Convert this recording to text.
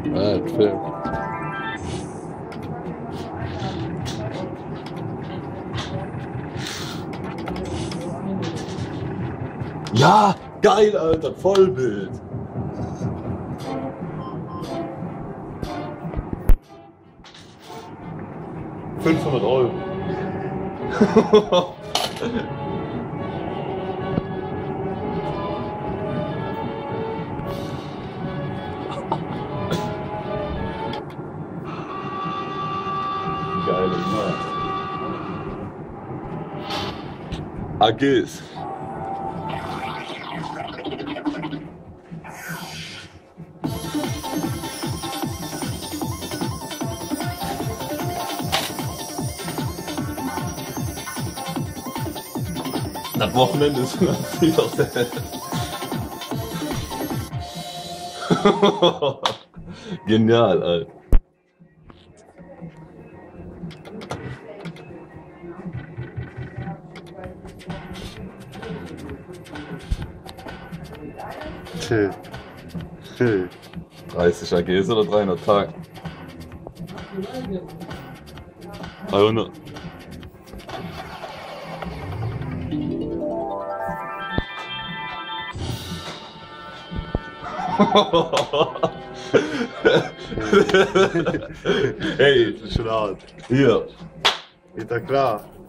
Film. Ja, geil, Alter, Vollbild. €500. Geil, Mann. AGs. Das Wochenende ist natürlich auch sehr. Genial, Alter. Chill. 30 AGs oder 300 Tage? 300. Hey, das ist schon hart. Hier. Geht da klar?